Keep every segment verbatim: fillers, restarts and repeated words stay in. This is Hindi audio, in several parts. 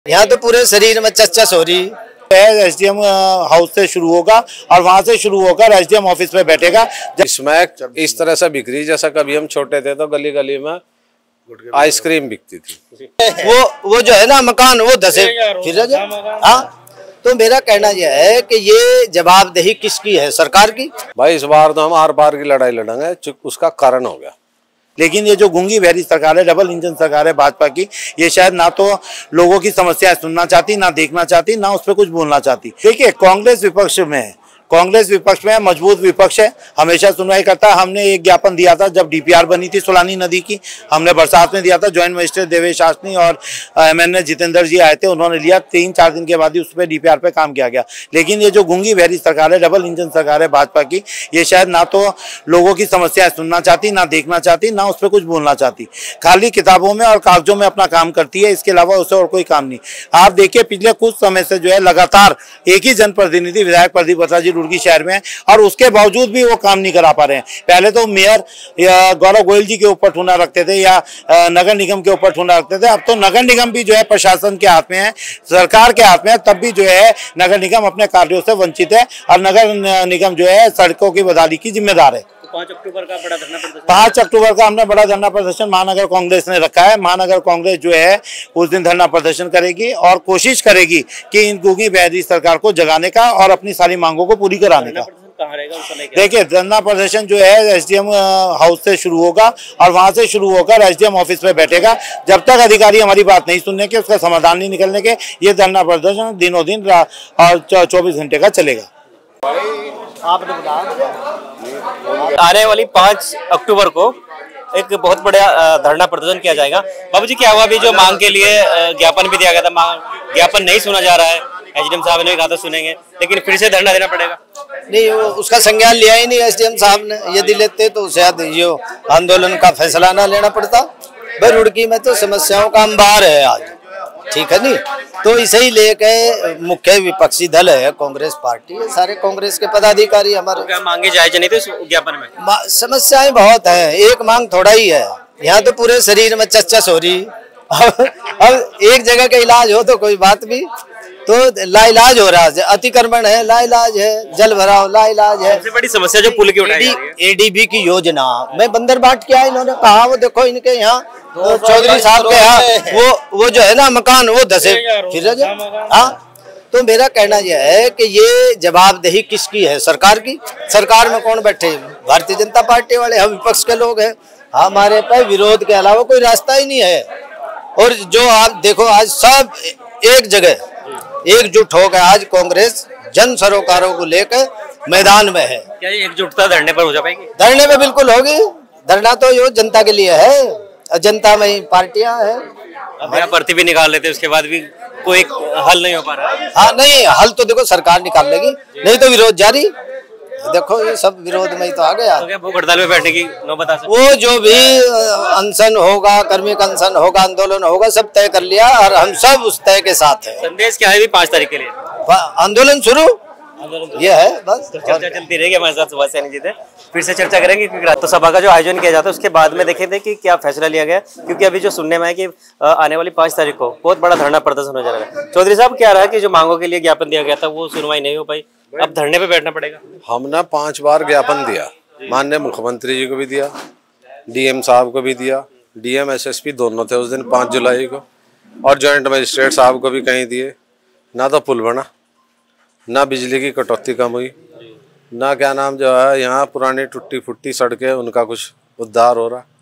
यहाँ तो पूरे शरीर में चचस हो रही है। एसडीएम हाउस से शुरू होगा और वहाँ से शुरू होकर एसडीएम ऑफिस में बैठेगा। इसमें इस तरह से बिक रही जैसा कभी हम छोटे थे तो गली गली में आइसक्रीम बिकती थी। वो वो जो है ना मकान वो धसे फिर हाँ। तो मेरा कहना यह है कि ये जवाबदेही किसकी है? सरकार की। भाई इस बार तो हम आर पार की लड़ाई लड़ेंगे, उसका कारण हो गया। लेकिन ये जो गूंगी बहरी सरकार है, डबल इंजन सरकार है भाजपा की, ये शायद ना तो लोगों की समस्या सुनना चाहती, ना देखना चाहती, ना उस पर कुछ बोलना चाहती। देखिए कांग्रेस विपक्ष में है, कांग्रेस विपक्ष में मजबूत विपक्ष है, हमेशा सुनवाई करता है। हमने एक ज्ञापन दिया था जब डीपीआर बनी थी सुलानी नदी की, हमने बरसात में दिया था। ज्वाइंट मजिस्ट्रेट देवेश आसनी और एमएनए जितेंद्र जी आए थे, उन्होंने लिया। तीन चार दिन के बाद ही उस पर डीपीआर पे काम किया गया। लेकिन ये जो गूंगी बहरी सरकार है, डबल इंजन सरकार है भाजपा की, ये शायद ना तो लोगों की समस्या सुनना चाहती, ना देखना चाहती, ना उस पर कुछ बोलना चाहती। खाली किताबों में और कागजों में अपना काम करती है, इसके अलावा उसे और कोई काम नहीं। आप देखिए पिछले कुछ समय से जो है लगातार एक ही जनप्रतिनिधि विधायक प्रदीप बत्रा जी रुड़की शहर में, और उसके बावजूद भी वो काम नहीं करा पा रहे हैं। पहले तो मेयर या गौरव गोयल जी के ऊपर ठूना रखते थे या नगर निगम के ऊपर ठूना रखते थे, अब तो नगर निगम भी जो है प्रशासन के हाथ में है, सरकार के हाथ में है। तब भी जो है नगर निगम अपने कार्यों से वंचित है और नगर निगम जो है सड़कों की बदहाली की जिम्मेदार है। पाँच अक्टूबर का बड़ा धरना प्रदर्शन पाँच अक्टूबर का हमने बड़ा धरना प्रदर्शन महानगर कांग्रेस ने रखा है। महानगर कांग्रेस जो है उस दिन धरना प्रदर्शन करेगी और कोशिश करेगी कि इन गूंगी बहरी सरकार को जगाने का और अपनी सारी मांगों को पूरी कराने का। देखिए धरना प्रदर्शन जो है एसडीएम हाउस से शुरू होगा और वहां से शुरू होकर एसडीएम ऑफिस में बैठेगा। जब तक अधिकारी हमारी बात नहीं सुनने के, उसका समाधान नहीं निकलने के, ये धरना प्रदर्शन दिनों दिन और चौबीस घंटे का चलेगा। आपने बताया आने वाली पाँच अक्टूबर को एक बहुत बड़ा धरना प्रदर्शन किया जाएगा। बाबू जी क्या हुआ? अभी जो मांग के लिए ज्ञापन भी दिया गया था, ज्ञापन नहीं सुना जा रहा है। एसडीएम साहब ने कहा था सुनेंगे, लेकिन फिर से धरना देना पड़ेगा। नहीं, वो उसका संज्ञान लिया ही नहीं एसडीएम साहब ने। यदि लेते तो शायद ये आंदोलन का फैसला ना लेना पड़ता। भाई रुड़की में तो समस्याओं का अंबार है आज, ठीक है नहीं? तो इसे ही लेके मुख्य विपक्षी दल है कांग्रेस पार्टी, सारे कांग्रेस के पदाधिकारी हमारे। क्या मांगे जायज नहीं थे इस ज्ञापन में? समस्याएं बहुत हैं, एक मांग थोड़ा ही है। यहाँ तो पूरे शरीर में चचस हो रही। अब एक जगह का इलाज हो तो कोई बात भी, तो लाइलाज हो रहा है। अतिक्रमण है, लाइलाज है, जल भराव लाइलाज है। सबसे बड़ी समस्या जो पुल की उठाई जा रही है, एडीबी की योजना में बंदर बाट किया इन्होंने कहा। वो देखो इनके यहाँ चौधरी साहब के यहाँ वो वो जो है ना मकान वो धसे फिर हाँ। तो मेरा कहना यह है कि ये जवाबदेही किसकी है? सरकार की। सरकार में कौन बैठे? भारतीय जनता पार्टी वाले, हम विपक्ष के लोग हैं। हमारे पे विरोध के अलावा कोई रास्ता ही नहीं है। और जो आप देखो आज सब एक जगह एकजुट हो गए। आज कांग्रेस जन सरोकारों को लेकर मैदान में है। क्या ये एकजुटता धरने पर हो जा पाएगी? धरने पे बिल्कुल होगी। धरना तो ये जनता के लिए है, जनता में ही पार्टियां हैं। अब यहाँ भर्ती भी निकाल लेते, उसके बाद भी कोई हल नहीं हो पा रहा। हाँ नहीं, हल तो देखो सरकार निकाल लेगी, नहीं तो विरोध जारी। देखो ये सब विरोध में ही तो आ गया। तो क्या भूख हड़ताल में बैठने की नौबत आ सकती? वो जो भी अनशन होगा, कर्मिक अनशन होगा, आंदोलन होगा, सब तय कर लिया और हम सब उस तय के साथ हैं। संदेश क्या है पाँच तारीख के लिए? आंदोलन शुरू ये है बस। तो चर्चा चलती रहेगी हमारे साथ। सुभाष सैनी जी थे, फिर से चर्चा करेंगे क्योंकि तो सभा का जो आयोजन किया जाता है उसके बाद में देखे थे कि क्या फैसला लिया गया। क्योंकि अभी जो सुनने में है कि आने वाली पाँच तारीख को बहुत बड़ा धरना प्रदर्शन हो जाएगा। चौधरी साहब क्या रहा कि जो मांगों के लिए ज्ञापन दिया गया था वो सुनवाई नहीं हो पाई, अब धरने पे बैठना पड़ेगा? हमने पांच बार ज्ञापन दिया, माननीय मुख्यमंत्री जी को भी दिया, डीएम साहब को भी दिया, डीएम एसएसपी दोनों थे उस दिन पाँच जुलाई को, और ज्वाइंट मजिस्ट्रेट साहब को भी कहीं दिए। ना तो पुल बना, ना बिजली की कटौती कम हुई, ना क्या नाम जो है यहाँ पुरानी टूटी फुट्टी सड़कें उनका कुछ उद्धार हो रहा।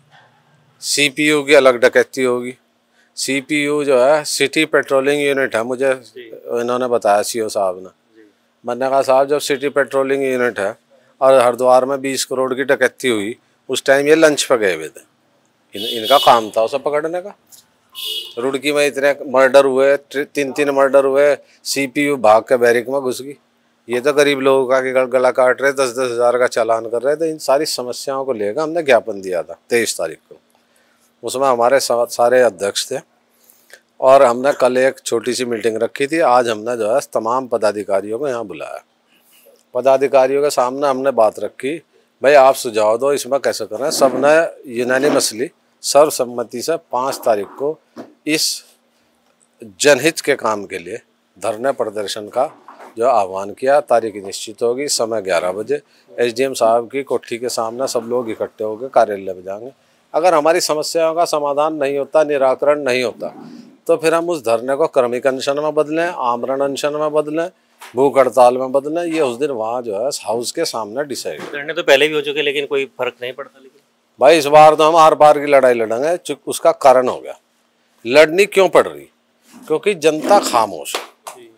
सीपीयू की अलग डकैती होगी। सीपीयू जो है सिटी पेट्रोलिंग यूनिट है, मुझे इन्होंने बताया सीओ साहब ने। मैंने कहा साहब जब सिटी पेट्रोलिंग यूनिट है और हरिद्वार में बीस करोड़ की डकैती हुई, उस टाइम ये लंच पे गए हुए थे। इन, इनका काम था उसे पकड़ने का। रुड़की में इतने मर्डर हुए, तीन तीन मर्डर हुए, सीपीयू भाग के बैरिक में घुस गई। ये तो गरीब लोगों का कि गला काट रहे, दस दस हज़ार का चालान कर रहे थे। इन सारी समस्याओं को लेकर हमने ज्ञापन दिया था तेईस तारीख को। उसमें हमारे सारे अध्यक्ष थे और हमने कल एक छोटी सी मीटिंग रखी थी। आज हमने जो है तमाम पदाधिकारियों को यहाँ बुलाया। पदाधिकारियों के सामने हमने बात रखी, भाई आप सुझाव दो इसमें कैसे करें। सबने यूनानिमसली सर्वसम्मति से पाँच तारीख को इस जनहित के काम के लिए धरने प्रदर्शन का जो आह्वान किया। तारीख निश्चित होगी, समय ग्यारह बजे एसडीएम साहब की कोठी के सामने सब लोग इकट्ठे होकर कार्यालय में जाएंगे। अगर हमारी समस्याओं का समाधान नहीं होता, निराकरण नहीं होता, तो फिर हम उस धरने को क्रमिक अनशन में बदलें, आमरण अनशन में बदलें, भूख हड़ताल में बदलें। ये उस दिन वहाँ जो है हाउस के सामने डिसाइड। धरने तो पहले भी हो चुके, लेकिन कोई फर्क नहीं पड़ता। लेकिन भाई इस बार तो हम आर पार की लड़ाई लड़ेंगे। उसका कारण हो गया, लड़नी क्यों पड़ रही? क्योंकि जनता खामोश है।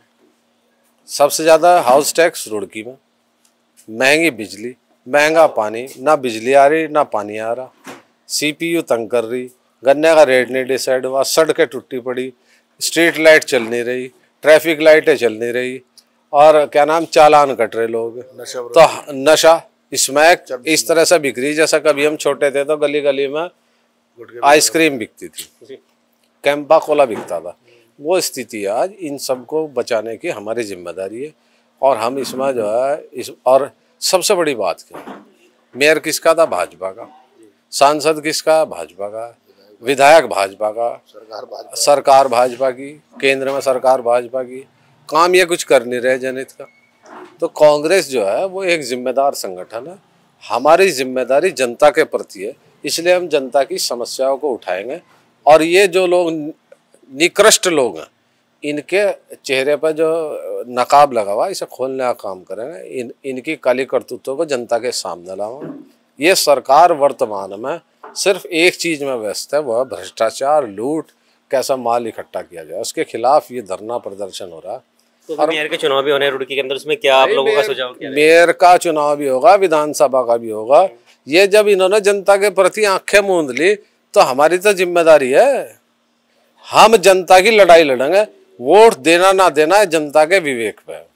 सबसे ज़्यादा हाउस टैक्स रुड़की में, महंगी बिजली, महंगा पानी, ना बिजली आ रही ना पानी आ रहा, सीपीयू तंग कर रही, गन्ने का रेट नहीं डिसाइड हुआ, सड़कें टूटी पड़ी, स्ट्रीट लाइट चल नहीं रही, ट्रैफिक लाइटें चल नहीं रही, और क्या नाम चालान कट रहे लोग। तो नशा स्मैक इस तरह से बिक रही जैसा कभी हम छोटे थे तो गली गली में आइसक्रीम बिकती थी, कैंपा कोला बिकता था। वो स्थिति आज इन सबको बचाने की हमारी जिम्मेदारी है। और हम इसमें जो है इस और सबसे बड़ी बात क्या, मेयर किसका था? भाजपा का। सांसद किसका? भाजपा का। विधायक भाजपा का। सरकार भाजपा की, केंद्र में सरकार भाजपा की। काम ये कुछ कर नहीं रहे जनहित का। तो कांग्रेस जो है वो एक जिम्मेदार संगठन है। हमारी जिम्मेदारी जनता के प्रति है, इसलिए हम जनता की समस्याओं को उठाएंगे। और ये जो लोग निकृष्ट लोग हैं, इनके चेहरे पर जो नकाब लगा हुआ इसे खोलने का काम करेंगे। इन इनकी काली करतूतों को जनता के सामने लाऊंगा। ये सरकार वर्तमान में सिर्फ एक चीज में व्यस्त है, वह भ्रष्टाचार, लूट, कैसा माल इकट्ठा किया जाए, उसके खिलाफ ये धरना प्रदर्शन हो रहा है। तो और मेयर के चुनाव भी होने हैं रुड़की के अंदर, उसमें क्या आप लोगों का सुझाव क्या है? मेयर का चुनाव भी होगा, विधानसभा का भी होगा। ये जब इन्होंने जनता के प्रति आंखें मूंद ली तो हमारी तो जिम्मेदारी है, हम जनता की लड़ाई लड़ेंगे। वोट देना ना देना है जनता के विवेक पे।